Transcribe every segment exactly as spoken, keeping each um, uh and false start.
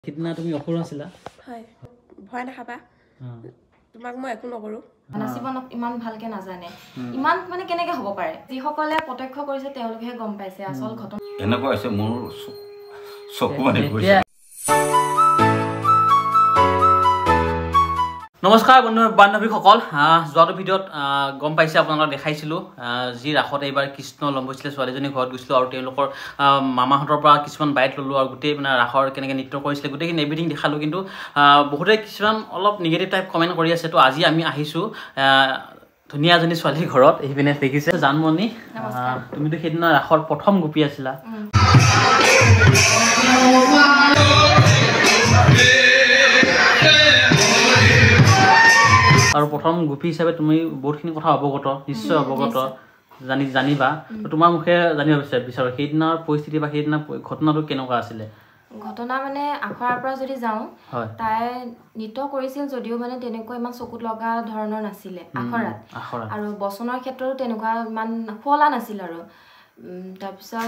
কিতনা তুমি অসুৰ আছিলা হয় ভয় নাখাবা তোমাক মই একো নকৰো নাচিবনক ইমান ভালকে নাজানে ইমান মানে কেনেকে হ'ব পাৰে যিসকলে প্ৰত্যক্ষ কৰিছে তেওঁলোকেহে গম পাইছে আসল ঘটনা এনেকুৱা হৈছে মোৰ চকু মানে গৈছে নমস্কাৰ বন্ধু বান্ধৱীসকল যোৱাটো ভিডিঅ'ত গম পাইছে আপোনালোকক দেখাইছিলোঁ যি ৰাসত এইবাৰ কৃষ্ণ লম্ব হৈছিলে ছোৱালীজনী ঘৰত গৈছিলোঁ আৰু তেওঁলোকৰ মামাহঁতৰ পৰা কিছুমান বাইট ল'লোঁ আৰু গোটেই মানে ৰাসৰ কেনেকৈ নৃত্য কৰিছিলে গোটেইখিনি এভৰিথিং দেখালোঁ কিন্তু বহুতে কিছুমান অলপ নিগেটিভ টাইপ কমেণ্ট কৰি আছে তো আজি আমি আহিছোঁ ধুনীয়া এজনী ছোৱালীৰ ঘৰত এইপিনে দেখিছে জানমণি তুমিতো সেইদিনা ৰাসৰ প্ৰথম গোপী আছিলা আৰু প্ৰথম গোপী হিচাপে তুমি বহুতখিনি কথা অৱগত নিশ্চয় অৱগত জানি জানিবা তোমাৰ মুখে জানিব বিচাৰো সেইদিনাৰ পৰিস্থিতি বা সেইদিনা ঘটনাটো কেনেকুৱা আছিলে ঘটনা মানে আখৰাৰ পৰা যদি যাওঁ তাই নৃত্য কৰিছিল যদিও মানে তেনেকুৱা ইমান চকুত লগা ধৰণৰ নাছিলে আখৰাত আৰু বচনৰ ক্ষেত্ৰতো তেনেকুৱা ইমান খোলা নাছিল আৰু তাৰপিছত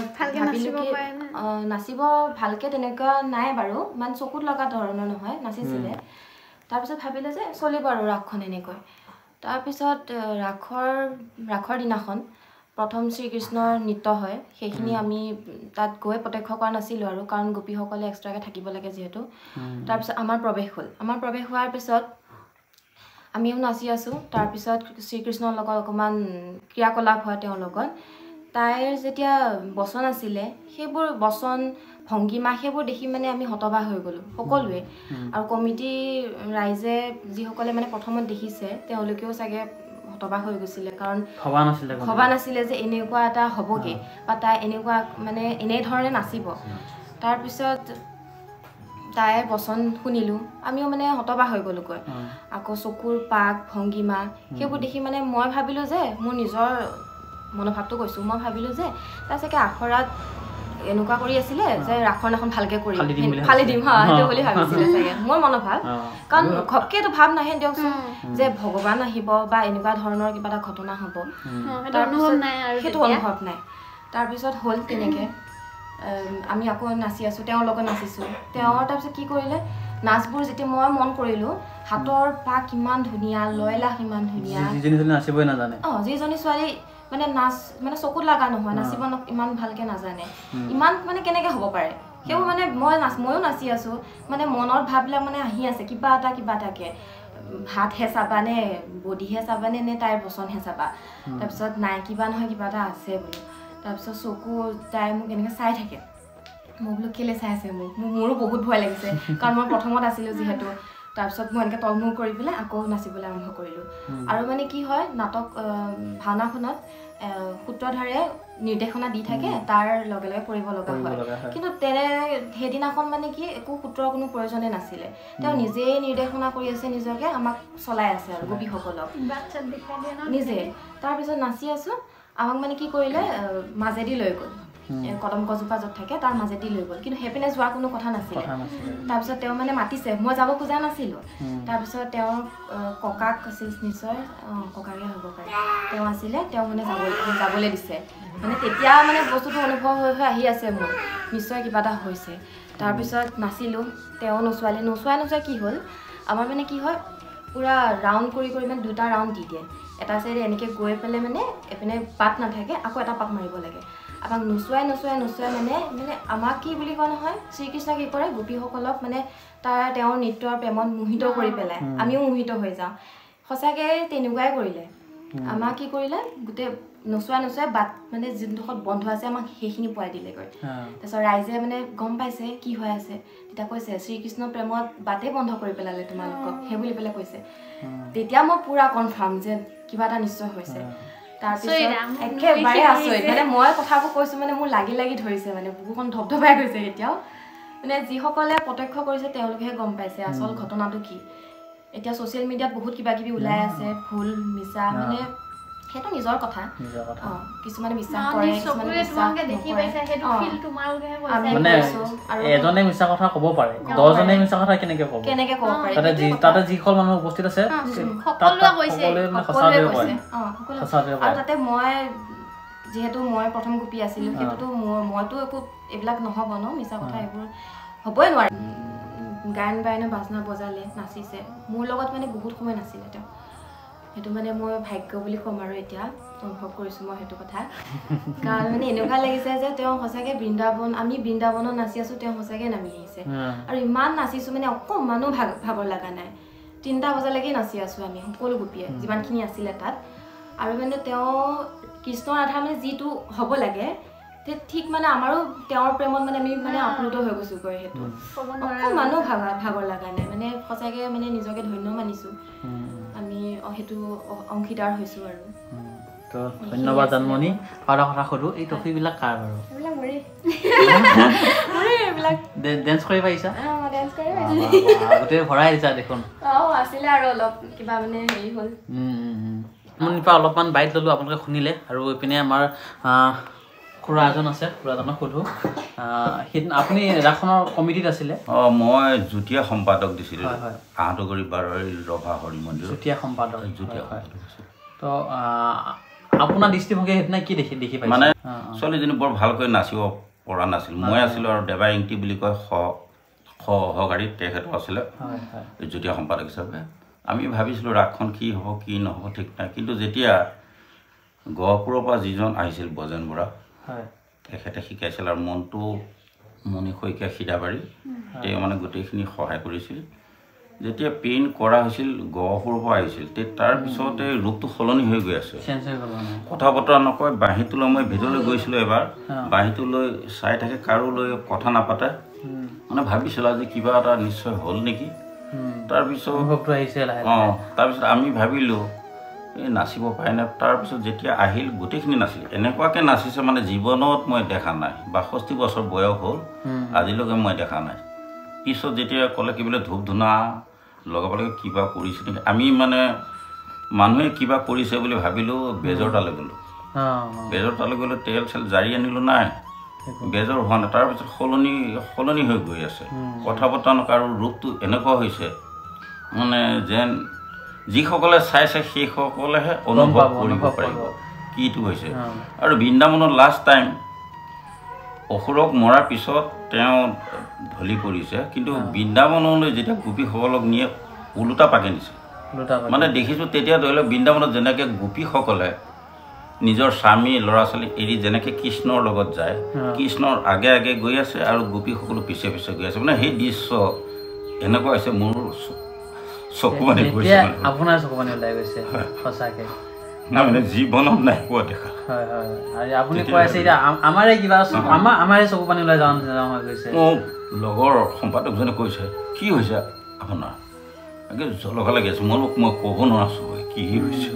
নাচিব ভালকে তেনেকুৱা নাই বাৰু ইমান চকুত লগা ধৰণৰ নহয় নাচিছিলে তাৰপিছত ভাবিলে যে চলিব আৰু ৰাসখন এনেকৈ তাৰপিছত ৰাসৰ ৰাসৰ দিনাখন প্ৰথম শ্ৰীকৃষ্ণৰ নৃত্য হয় সেইখিনি আমি তাত গৈ প্ৰত্যক্ষ কৰা নাছিলোঁ আৰু কাৰণ গোপীসকলে এক্সট্ৰাকৈ থাকিব লাগে যিহেতু তাৰপিছত আমাৰ প্ৰৱেশ হ'ল আমাৰ প্ৰৱেশ হোৱাৰ পিছত আমিও নাচি আছোঁ তাৰপিছত শ্ৰীকৃষ্ণৰ লগত অকণমান ক্ৰিয়াকলাপ হয় তেওঁৰ লগত তাইৰ যেতিয়া বচন আছিলে সেইবোৰ বচন ভংগীমা সেইবোৰ দেখি মানে আমি হতবাক হৈ গ'লোঁ সকলোৱে আৰু কমিটি ৰাইজে যিসকলে মানে প্ৰথমত দেখিছে তেওঁলোকেও চাগে হতবাক হৈ গৈছিলে কাৰণ ভবা নাছিলে ভবা নাছিলে যে এনেকুৱা এটা হ'বগৈ বা তাই এনেকুৱা মানে এনেধৰণে নাচিব তাৰপিছত তাইৰ বচন শুনিলোঁ আমিও মানে হতবাক হৈ গ'লোগৈ আকৌ চকুৰ পাক ভংগীমা সেইবোৰ দেখি মানে মই ভাবিলোঁ যে মোৰ নিজৰ মনোভাৱটো কৈছোঁ মই ভাবিলোঁ যে তাই চাগে আখৰাত এনেকুৱা কৰি আছিলে যে ৰাসখন এখন ভালকে কৰি ফালি দিম হা সেইটো বুলি ভাবিছিলে চাগে মোৰ মনোভাৱ কাৰণ ঘপকে এইটো ভাৱ নাহে দিয়কচোন যে ভগৱান আহিব বা এনেকুৱা ধৰণৰ কিবা এটা ঘটনা হ'ব সেইটো অনুভৱ নাই তাৰপিছত হ'ল তেনেকৈ আমি আকৌ নাচি আছোঁ তেওঁৰ লগত নাচিছোঁ তেওঁৰ তাৰপিছত কি কৰিলে নাচবোৰ যেতিয়া মই মন কৰিলোঁ হাতৰ পাক কিমান ধুনীয়া লয়লাস ইমান ধুনীয়া নাচিবই নাজানে অঁ যিজনী ছোৱালী মানে নাচ মানে চকুত লগা নহয় নাচিব ইমান ভালকে নাজানে ইমান মানে কেনেকে হ'ব পাৰে সেইবোৰ মানে মই নাচ ময়ো নাচি আছোঁ মানে মনৰ ভাৱবিলাক মানে আহি আছে কিবা এটা কিবা এটাকে হাতহে চাবা নে বডিহে চাবানে নে তাইৰ বচনহে চাবা তাৰপিছত নাই কিবা নহয় কিবা এটা আছে বোলো তাৰপিছত চকু তাই মোক এনেকৈ চাই থাকে মই বোলো কেলৈ চাই আছে মোক মোৰ মোৰো বহুত ভয় লাগিছে কাৰণ মই প্ৰথমত আছিলোঁ যিহেতু তাৰপিছত মই এনেকৈ তলমূৰ কৰি পেলাই আকৌ নাচিবলৈ আৰম্ভ কৰিলোঁ আৰু মানে কি হয় নাটক ভাওনাখনত সূত্ৰধাৰে নিৰ্দেশনা দি থাকে তাৰ লগে লগে কৰিব লগা হয় কিন্তু তেনে সেইদিনাখন মানে কি একো সূত্ৰৰ কোনো প্ৰয়োজনে নাছিলে তেওঁ নিজেই নিৰ্দেশনা কৰি আছে নিজকে আমাক চলাই আছে আৰু গোপীসকলক নিজে তাৰপিছত নাচি আছোঁ আমাক মানে কি কৰিলে মাজেদি লৈ গ'ল কদম গছজোপা য'ত থাকে তাৰ মাজেদি লৈ গ'ল কিন্তু সেইপিনে যোৱাৰ কোনো কথা নাছিলে তাৰপিছত তেওঁ মানে মাতিছে মই যাব খোজা নাছিলোঁ তাৰপিছত তেওঁৰ ককাক আছিল নিশ্চয় অঁ ককাকে হ'ব পাৰে তেওঁ আছিলে তেওঁ মানে যাব যাবলৈ দিছে মানে তেতিয়া মানে বস্তুটো অনুভৱ হৈ হৈ আহি আছে মোৰ নিশ্চয় কিবা এটা হৈছে তাৰপিছত নাচিলোঁ তেওঁ নোচোৱালে নোচোৱাই নোচোৱাই কি হ'ল আমাৰ মানে কি হয় পূৰা ৰাউণ্ড কৰি কৰি মানে দুটা ৰাউণ্ড দি দিয়ে এটা চাইডে এনেকৈ গৈ পেলাই মানে এইপিনে পাত নাথাকে আকৌ এটা পাক মাৰিব লাগে আমাক নোচোৱাই নোচোৱাই নোচোৱাই মানে মানে আমাক কি বুলি কোৱা নহয় শ্ৰীকৃষ্ণ কি কৰে গোপীসকলক মানে তাৰ তেওঁৰ নৃত্যৰ প্ৰেমত মোহিত কৰি পেলাই আমিও মোহিত হৈ যাওঁ সঁচাকৈ তেনেকুৱাই কৰিলে আমাক কি কৰিলে গোটেই নোচোৱাই নোচোৱাই বাট মানে যোনডোখৰত বন্ধ আছে আমাক সেইখিনি পোৱাই দিলেগৈ তাৰপিছত ৰাইজে মানে গম পাইছে কি হৈ আছে তেতিয়া কৈছে শ্ৰীকৃষ্ণৰ প্ৰেমত বাটেই বন্ধ কৰি পেলালে তোমালোকক সেই বুলি পেলাই কৈছে তেতিয়া মই পূৰা কনফাৰ্ম যে কিবা এটা নিশ্চয় হৈছে তাৰপিছত একেবাৰে আচৰিত মানে মই কথাবোৰ কৈছোঁ মানে মোৰ লাগি লাগি ধৰিছে মানে বুকুখন ধপধপাই গৈছে এতিয়াও মানে যিসকলে প্ৰত্যক্ষ কৰিছে তেওঁলোকেহে গম পাইছে আচল ঘটনাটো কি এতিয়া ছ'চিয়েল মিডিয়াত বহুত কিবা কিবি ওলাই আছে ভুল মিছা মানে সেইটো নিজৰ কথা অঁ কিছুমানে বিশ্বাস কৰে কিছুমানে বিশ্বাস নকৰে এজনে মিছা কথা ক'ব পাৰে দহজনে মিছা কথা কেনেকৈ ক'ব কেনেকৈ ক'ব পাৰে তাতে যিসকল মানুহ উপস্থিত আছে আৰু তাতে মই যিহেতু মই প্ৰথম গোপী আছিলোঁ সেইটোতো মোৰ মইতো একো এইবিলাক নহ'ব ন মিছা কথা এইবোৰ হ'বই নোৱাৰে গান বায়না বাজনা বজালে নাচিছে মোৰ লগত মানে বহুত সময় নাছিলে তেওঁ সেইটো মানে মই ভাগ্য বুলি ক'ম আৰু এতিয়া অনুভৱ কৰিছো মই সেইটো কথা কাৰণ মানে এনেকুৱা লাগিছে যে তেওঁ সঁচাকে বৃন্দাবন আমি বৃন্দাবনত নাচি আছো তেওঁ সঁচাকে নামি আহিছে আৰু ইমান নাচিছো মানে অকমানো ভাগৰ লগা নাই তিনটা বজালৈকে নাচি আছো আমি সকলো গোপীয়ে যিমানখিনি আছিলে তাত আৰু মানে তেওঁ কৃষ্ণ ৰাধা মানে যিটো হ'ব লাগে ঠিক মানে আমাৰো তেওঁৰ প্ৰেমত মানে আমি মানে আপ্লুত হৈ গৈছো গৈ সেইটো অকমানো ভাগৰ ভাগৰ লগা নাই মানে সঁচাকে মানে নিজকে ধন্য মানিছো আমি সেইটো অংশীদাৰ হৈছো আৰু তো ধন্যবাদ জানমণি আৰু কথা সুধো এই ট্ৰফিবিলাক কাৰ বাৰু এইবিলাক মৰি মৰি এইবিলাক ডেন্স কৰি পাইছা অঁ ডেন্স কৰি পাইছো গোটেই ভৰাই দিছা দেখোন অঁ আছিলে আৰু অলপ কিবা মানে হেৰি হ'ল মোৰ পৰা অলপমান বাইট ল'লোঁ আপোনালোকে শুনিলে আৰু এইপিনে আমাৰ খুৰা এজন আছে খুৰাজনক সোধোঁ সেইদিনা আপুনি ৰাসখনৰ কমিটিত আছিলে অঁ মই যুটীয়া সম্পাদক দিছিলোঁ হয় হয় আহতগুৰি বাৰৰ ৰভা হৰি মন্দিৰ যুটীয়া সম্পাদক যুটীয়া হয় তো আপোনাৰ দৃষ্টিভংগী সেইদিনা কি দেখি দেখি পাইছে মানে ছোৱালীজনী বৰ ভালকৈ নাচিব পৰা নাছিল মই আছিলোঁ আৰু দেৱা ইংটি বুলি কয় সহকাৰী তেখেতো আছিলে যুটীয়া সম্পাদক হিচাপে আমি ভাবিছিলোঁ ৰাসখন কি হ'ব কি নহ'ব ঠিক নাই কিন্তু যেতিয়া গহপুৰৰ পৰা যিজন আহিছিল বজেন বৰা তেখেতে শিকাইছিল আৰু মনটো মণি শইকীয়া সিধাবাৰী তেওঁ মানে গোটেইখিনি সহায় কৰিছিল যেতিয়া পেইণ্ট কৰা হৈছিল গহপুৰৰ পৰা আহিছিল তে তাৰপিছতে ৰূপটো সলনি হৈ গৈ আছে কথা বতৰা নকয় বাঁহীটো লৈ মই ভিতৰলৈ গৈছিলোঁ এবাৰ বাঁহীটো লৈ চাই থাকে কাৰো লৈ কথা নাপাতে মানে ভাবিছিলোঁ আজি কিবা এটা নিশ্চয় হ'ল নেকি তাৰপিছত অঁ তাৰপিছত আমি ভাবিলোঁ এই নাচিব পাৰে নে তাৰপিছত যেতিয়া আহিল গোটেইখিনি নাচিলে এনেকুৱাকৈ নাচিছে মানে জীৱনত মই দেখা নাই বাষষ্ঠি বছৰ বয়স হ'ল আজিলৈকে মই দেখা নাই পিছত যেতিয়া ক'লে কি বোলে ধূপ ধূনা লগাব লাগে কিবা কৰিছে নেকি আমি মানে মানুহে কিবা কৰিছে বুলি ভাবিলোঁ বেজৰ তালৈ গ'লোঁ বেজৰ তালৈ গ'লোঁ তেল চেল জাৰি আনিলোঁ নাই বেজৰ হোৱা নাই তাৰপিছত সলনি সলনি হৈ গৈ আছে কথা বতৰা নকয় আৰু ৰূপটো এনেকুৱা হৈছে মানে যেন যিসকলে চাইছে সেইসকলেহে অনুভৱ কৰিব পাৰিব কিটো হৈছে আৰু বৃন্দাবনত লাষ্ট টাইম অসুৰক মৰাৰ পিছত তেওঁ ঢলি পৰিছে কিন্তু বৃন্দাবনলৈ যেতিয়া গোপীসকলক নিয়ে ওলোটা পাকে নিছে মানে দেখিছোঁ তেতিয়া ধৰি লওক বৃন্দাবনত যেনেকৈ গোপীসকলে নিজৰ স্বামী ল'ৰা ছোৱালী এৰি যেনেকৈ কৃষ্ণৰ লগত যায় কৃষ্ণৰ আগে আগে গৈ আছে আৰু গোপীসকলো পিছে পিছে গৈ আছে মানে সেই দৃশ্য এনেকুৱা হৈছে মোৰ চকু মানে গৈছে আপোনাৰ চকু মানে ওলাই গৈছে সঁচাকৈ মানে জীৱনত নাই পোৱা দেখা হয় হয় আৰু আপুনি কৈ আছে এতিয়া আমাৰে কিবা আমাৰ আমাৰে চকু পানী ওলাই যাওঁ হৈ গৈছে মোৰ লগৰ সম্পাদকজনে কৈছে কি হৈছে আপোনাৰ একে জলকা লাগি আছে মই মই ক'ব নোৱাৰিছোঁ কি হৈছে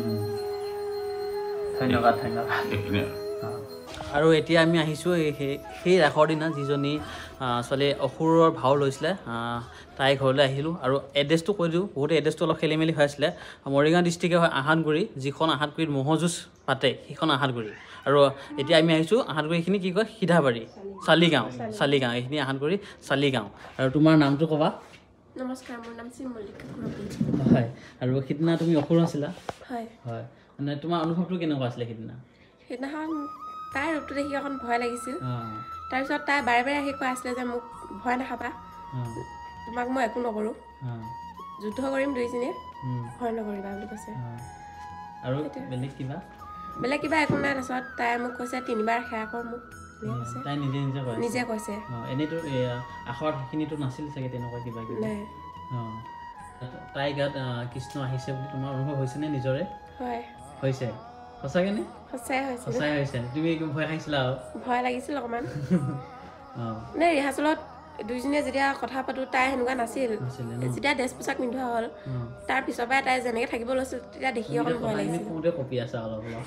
ধন্যবাদ ধন্যবাদ আৰু এতিয়া আমি আহিছোঁ সেই সেই ৰাসৰ দিনা যিজনী ছোৱালীয়ে অসুৰৰ ভাও লৈছিলে তাই ঘৰলৈ আহিলোঁ আৰু এড্ৰেছটো কৈ দিওঁ বহুতে এড্ৰেছটো অলপ খেলি মেলি হৈ আছিলে মৰিগাঁও ডিষ্ট্ৰিক্টে হয় আহাতগুৰি যিখন আহাতগুৰিত ম'হযুঁজ পাতে সেইখন আহাতগুৰি আৰু এতিয়া আমি আহিছোঁ আহাতগুৰিখিনি কি কয় সিধাবাৰী চালিগাঁও চালিগাঁও এইখিনি আহাতগুৰি চালিগাঁও আৰু তোমাৰ নামটো ক'বা নমস্কাৰ মোৰ নাম চিমলিকা হয় আৰু সিদিনা তুমি অসুৰ আছিলা হয় হয় মানে তোমাৰ অনুভৱটো কেনেকুৱা আছিলে সিদিনা সেইদিনাখন তাইৰ ৰূপটো দেখি অকণ ভয় লাগিছিল তাৰপিছত তাই বাৰে বাৰে আহি কৈ আছিলে যে মোক ভয় নাখাবা তোমাক মই একো নকৰোঁ যুদ্ধ কৰিম দুইজনীয়ে ভয় নকৰিবা বুলি কৈছে আৰু বেলেগ কিবা বেলেগ কিবা একো নাই তাৰপিছত তাই মোক কৈছে তিনিবাৰ সেৱা কৰ মোক তাই নিজে নিজে কয় নিজে কৈছে এনেইতো আখৰত সেইখিনিতো নাছিল চাগে তেনেকুৱা কিবা কিবি নাই অঁ তাই গাত কৃষ্ণ আহিছে বুলি তোমাৰ অনুভৱ হৈছেনে নিজৰে হয় হৈছে সঁচাকৈ নে সঁচাই হৈছে সঁচাই হৈছে তুমি ভয় খাইছিলা আৰু ভয় লাগিছিল অকণমান মানে ৰিহাৰ্চেলত দুইজনীয়ে যেতিয়া কথা পাতোঁ তাই সেনেকুৱা নাছিল যেতিয়া ড্ৰেছ পোছাক পিন্ধোৱা হ'ল তাৰ পিছৰ পৰাই তাই যেনেকৈ থাকিব লৈছিল তেতিয়া দেখি অকণ ভয় লাগিছিল কপি আছে অলপ অলপ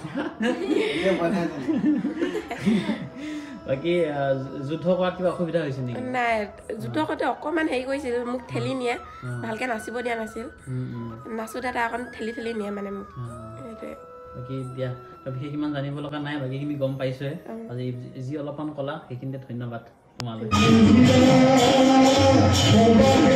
বাকী যুদ্ধ কৰাত কিবা অসুবিধা হৈছিল নেকি নাই যুদ্ধ কৰোঁতে অকণমান হেৰি কৰিছিল মোক ঠেলি নিয়ে ভালকৈ নাচিব দিয়া নাছিল নাচোঁতে তাই অকণ ঠেলি ঠেলি নিয়ে মানে মোক সেইটোৱে বাকী দিয়া বিশেষ ইমান জানিব লগা নাই বাকীখিনি গম পাইছোঁহে আজি যি অলপমান ক'লা সেইখিনিতে ধন্যবাদ তোমালৈ